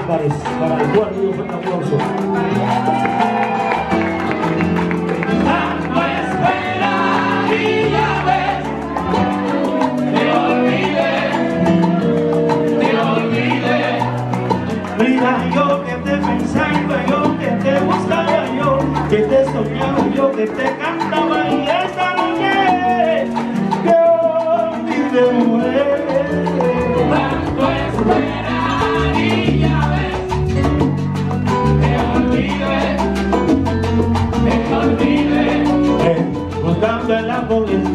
Álvarez, para el cual dio un fuerte aplauso. Tanto esperar y ya ves, te olvidé. Mira, yo que te pensaba, yo que te buscaba, yo que te soñaba, yo que te cantaba, y esta noche que olvidé, mujer. Tanto esperar y ya ves, te olvidé. Buscando en la pobreza